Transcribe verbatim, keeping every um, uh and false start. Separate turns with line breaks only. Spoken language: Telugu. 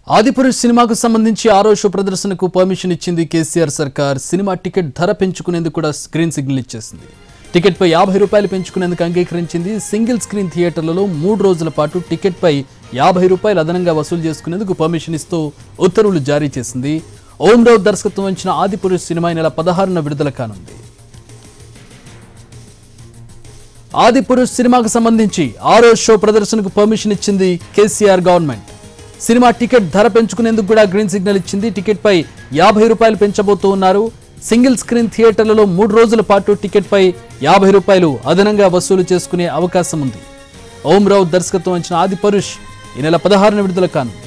ఆదిపురుష్ సినిమాకు సంబంధించి ఆరో షో ప్రదర్శనకు పర్మిషన్ ఇచ్చింది కేసీఆర్ సర్కార్. సినిమా టికెట్ ధర పెంచుకునేందుకు కూడా స్క్రీన్ సిగ్నల్ ఇచ్చేసింది. టికెట్ పై యాభై రూపాయలు పెంచుకునేందుకు అంగీకరించింది. సింగిల్ స్క్రీన్ థియేటర్లలో మూడు రోజుల పాటు టికెట్ పై యాభై రూపాయలు అదనంగా వసూలు చేసుకునేందుకు పర్మిషన్ ఇస్తూ ఉత్తర్వులు జారీ చేసింది. ఓం రావు దర్శకత్వం వహించిన ఆదిపురుష్ సినిమా నెల పదహారున విడుదల కానుంది. ఆదిపురుష్ సినిమాకు సంబంధించి ఆరో షో ప్రదర్శనకు పర్మిషన్ ఇచ్చింది కేసీఆర్ గవర్నమెంట్. సినిమా టికెట్ ధర పెంచుకునేందుకు కూడా గ్రీన్ సిగ్నల్ ఇచ్చింది. టికెట్ పై యాభై రూపాయలు పెంచబోతూ ఉన్నారు. సింగిల్ స్క్రీన్ థియేటర్లలో మూడు రోజుల పాటు టికెట్ పై యాభై రూపాయలు అదనంగా వసూలు చేసుకునే అవకాశం ఉంది. ఓం రావు దర్శకత్వం వహించిన ఆదిపురుష్ ఈ నెల పదహారున విడుదల కానుంది.